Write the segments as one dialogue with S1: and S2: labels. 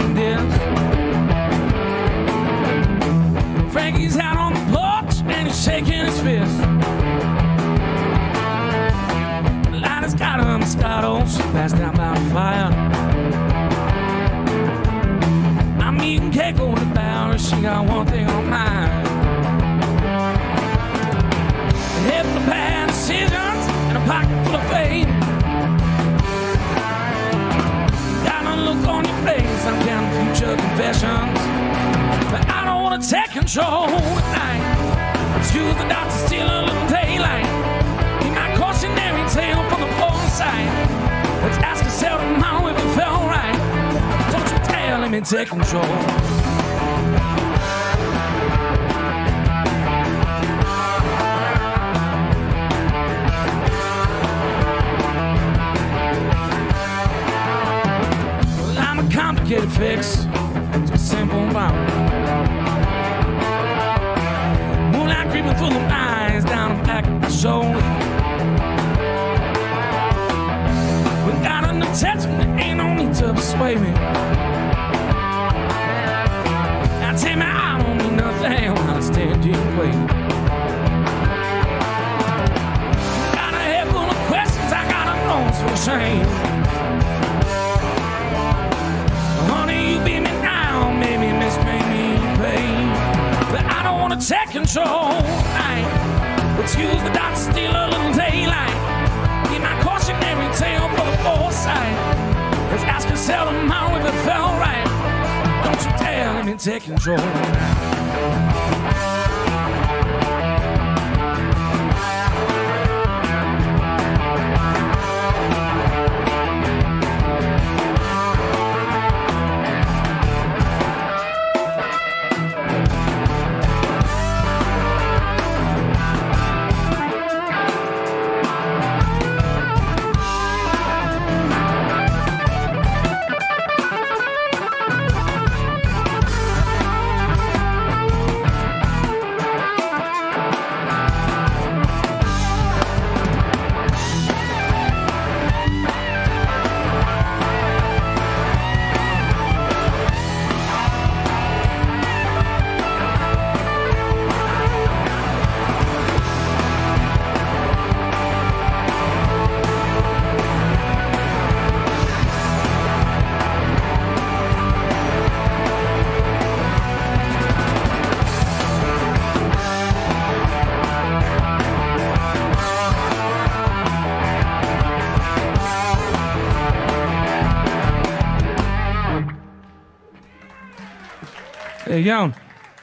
S1: like this. Frankie's out on the porch and he's shaking his fist. The light has got her Moscato, she passed out by the fire. I'm eating cake over the bar, she got one thing on mine. A head full of bad decisions and a pocket full of fame. Got a look on your face, I'm counting future confessions. But I don't want to take control tonight. Let's use the dot to steal a little daylight. Be my cautionary tale from the foresight. Let's ask ourselves tomorrow if it felt right. Don't you dare let me take control. Well, I'm a complicated fix. It's a simple problem. Moonlight creeping through the eyes, down the back of my shoulder. We got an attachment, there ain't no need to persuade me. Now tell me I don't mean nothing when I stand you waiting. Got a head full of questions, I got a nose for shame. Honey, you beat me down, maybe mismade me in pain. But I don't want to take control tonight. Let's use the dot to steal a little daylight. Be my cautionary tale for the foresight. Let's ask yourself tomorrow if it felt right. Don't you dare let me take control tonight. Hey, yo.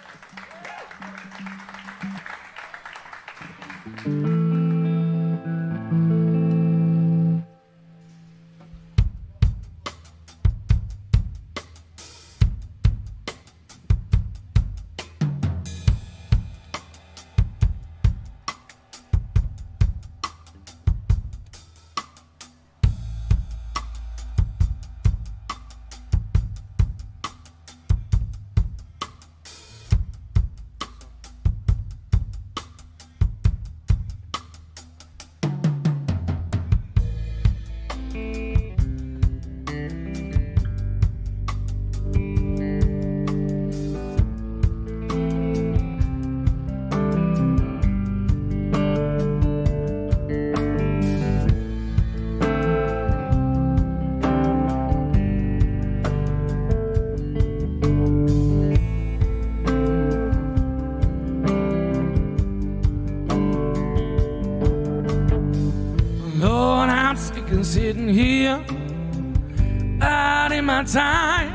S1: Sitting here, out in my time,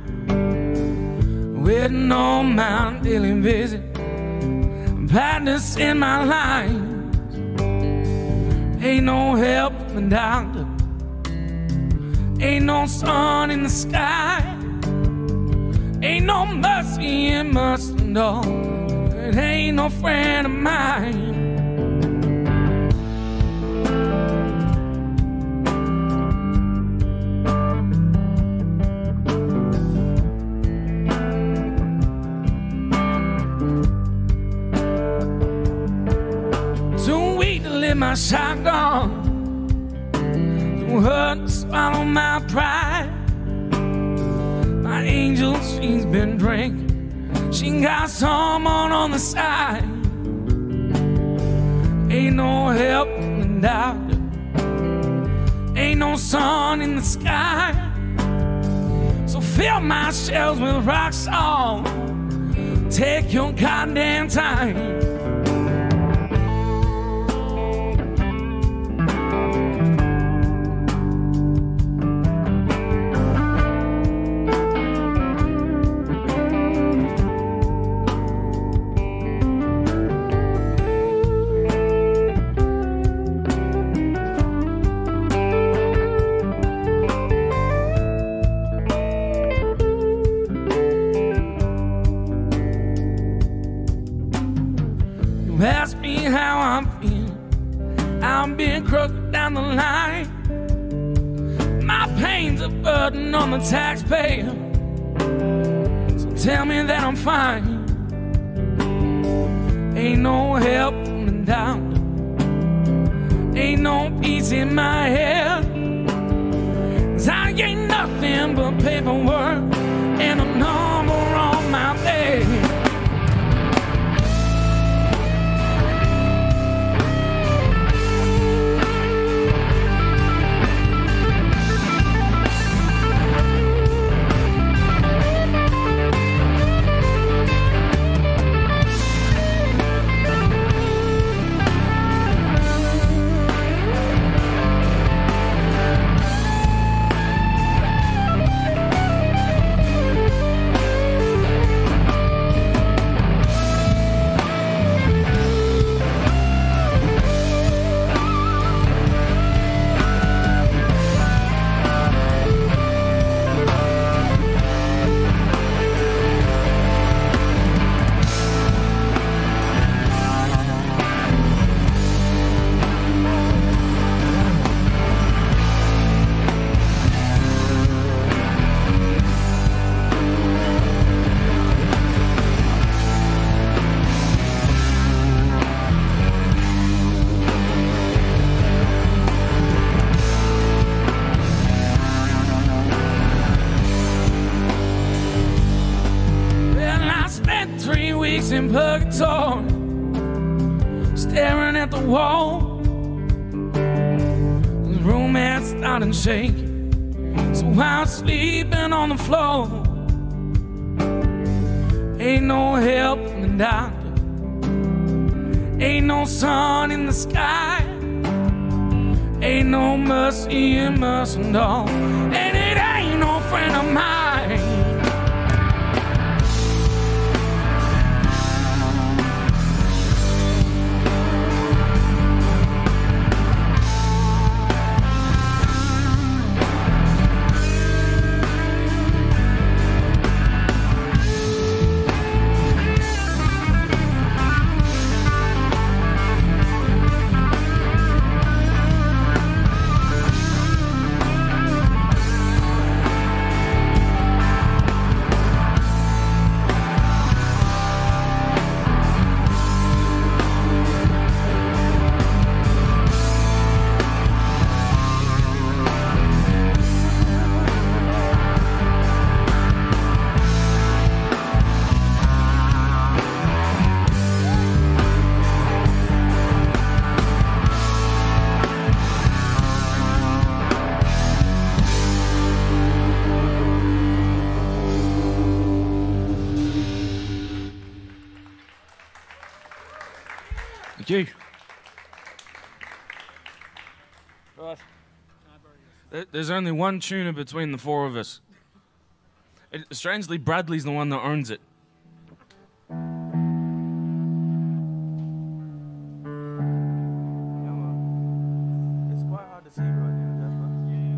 S1: waiting on my daily visit, partners in my life. Ain't no help from the doctor, ain't no sun in the sky, ain't no mercy in mustard, no, it ain't no friend of mine. My shotgun, too hurt to swallow my pride. My angel she's been drinking. She got someone on the side. Ain't no help in the doctor. Ain't no sun in the sky. So fill my shelves with rock salt. Take your goddamn time. Ask me how I'm feeling. I'm being crooked down the line. My pain's a burden on the taxpayer. So tell me that I'm fine. Ain't no help from the doctor. Ain't no peace in my head. 'Cause I ain't nothing but paperwork and a number on my bed. In purgatory, staring at the wall. The romance started shaking, so I'm sleeping on the floor. Ain't no help from the doctor. Ain't no sun in the sky. Ain't no mercy in mercy, no. And it ain't no friend of mine. Thank you. Right. There's only one tuner between the four of us. Strangely, Bradley's the one that owns it. It's quite hard to see right now, Jasper.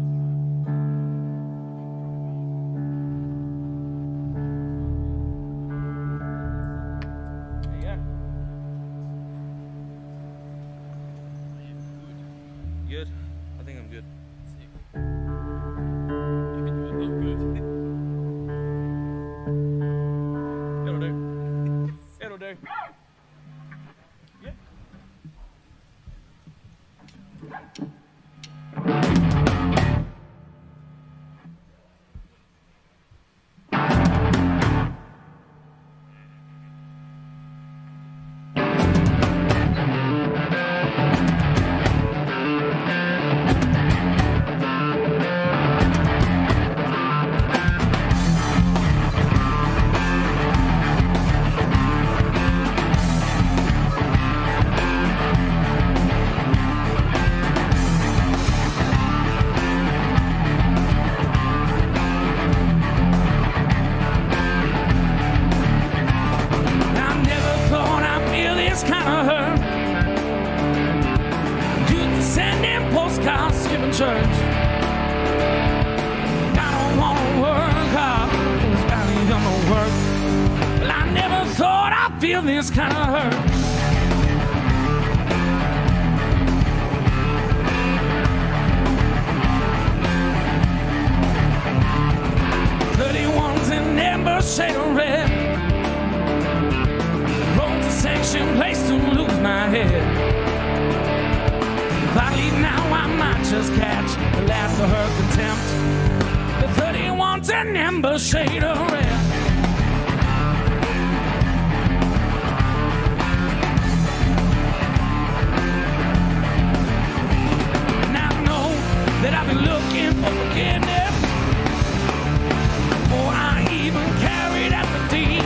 S1: There you go. Good? I think I'm good. You look good. feel this kind of hurt. Shade of red, road's a sanctioned place to lose my head. If I leave now, I might just catch the last of her contempt. The 31's an amber shade of red. And I know that I've been looking for forgiveness before I even carried out the deed.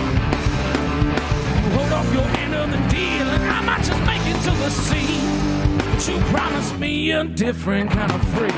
S1: You hold up your end of the deal, and I might just make it to the sea. But you promised me a different kind of free.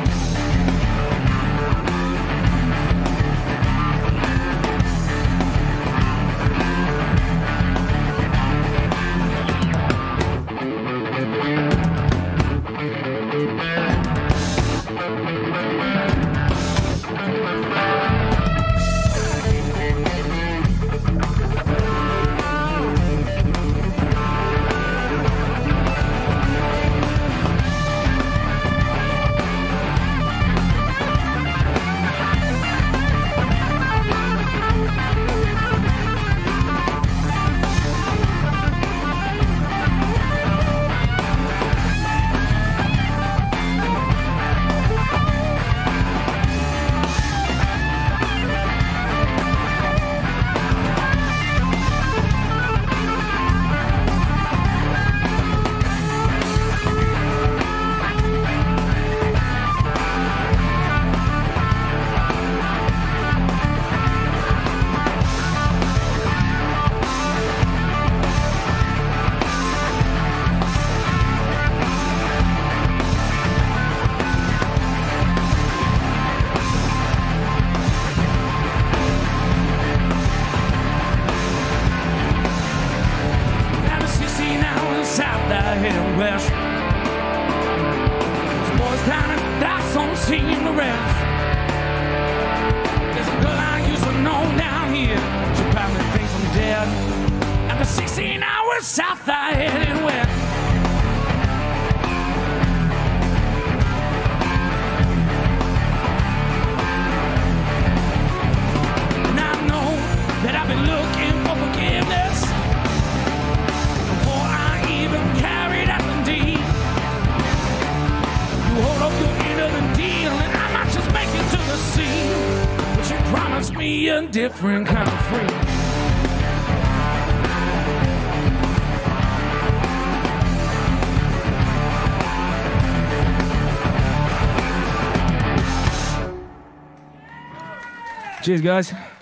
S1: West. Those boys down in the docks don't seem to rest. There's a girl I used to know down here. She probably thinks I'm dead. After 16 hours south, I headed west. And I know that I've been looking for forgiveness before I even carried out the deed. You hold up your end of the deal, and I might just make it to the sea. But you promised me a different kind of free. Cheers, guys.